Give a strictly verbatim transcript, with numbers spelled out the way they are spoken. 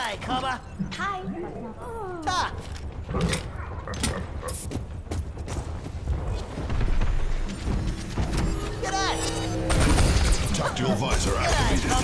G'day, Cobber. Hi. Ta. G'day. Tactical visor G'day, activated.